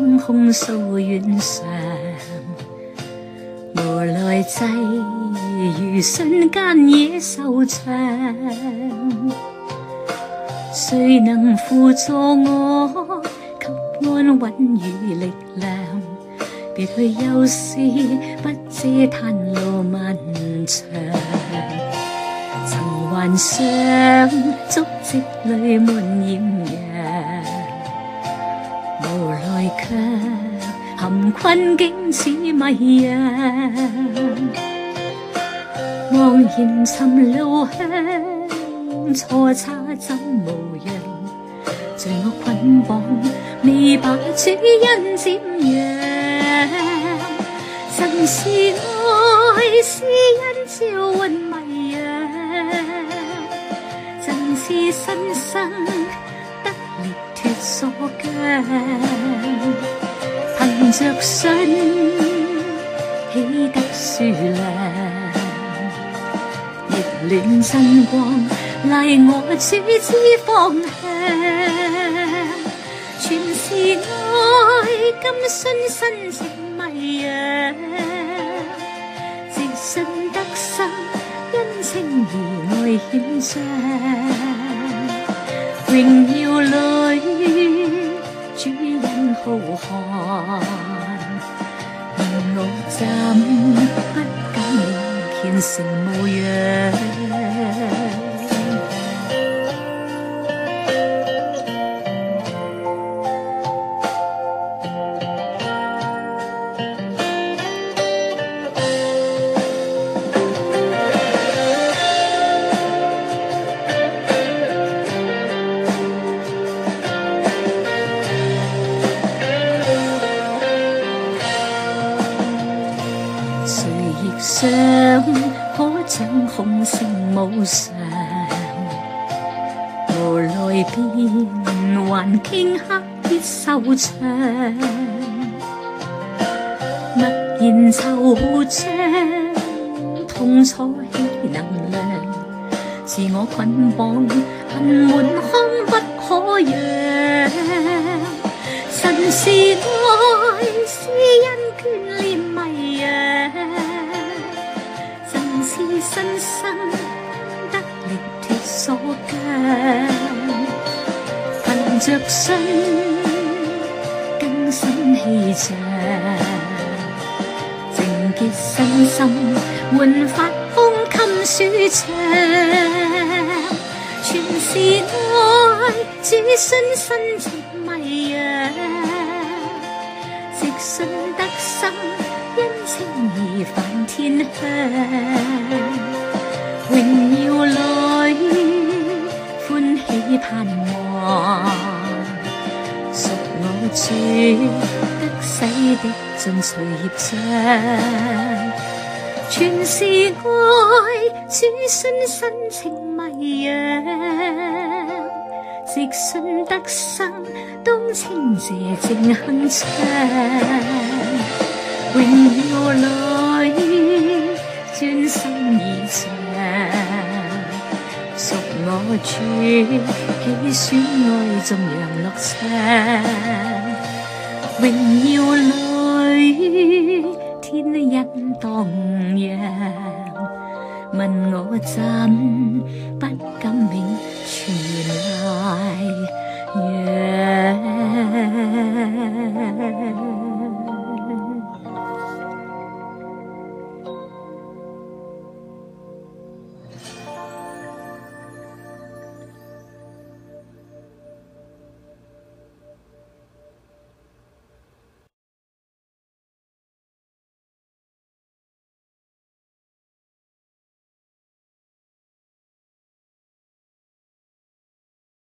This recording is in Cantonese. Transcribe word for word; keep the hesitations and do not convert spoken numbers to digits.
掌控素願償，無奈際遇瞬間惹愁腸。誰能輔助我，給安穩與力量？別去憂思，不嗟歎路漫長。曾幻想足跡裡滿艷陽，無奈卻陷困境似迷羊。茫然尋路向，錯差怎無恙？罪惡捆綁未把主恩贍養。神是愛，施恩召喚迷羊，贈賜新生，得力脫鎖繮。憑着信，喜得恕諒，熱暖真光，賴我主知方向。全是愛，甘殉身拯迷羊，藉信得生，欣稱義愛顯彰。榮耀裏主恩浩瀚，問我怎不感銘虔誠慕仰。想可掌控聖無常，無奈變幻頃刻必收場。默然惆悵，痛楚喜能量，自我捆綁恨滿腔不可揚。神是愛，施恩眷戀迷羊，新生得力脫鎖繮。憑着信更新氣象，淨潔身心煥發胸襟舒暢。全是愛，主殉身拯迷羊，藉信得生，欣稱義泛天香。榮耀裏歡喜盼望，屬我主得洗的盡隨業障。全是愛，主殉身拯迷羊，藉信得生，當稱謝正鏗鏘。榮耀裏專心意象，屬我主喜選愛頌揚樂唱。榮耀裏天恩蕩漾，問我怎不感銘虔賴仰。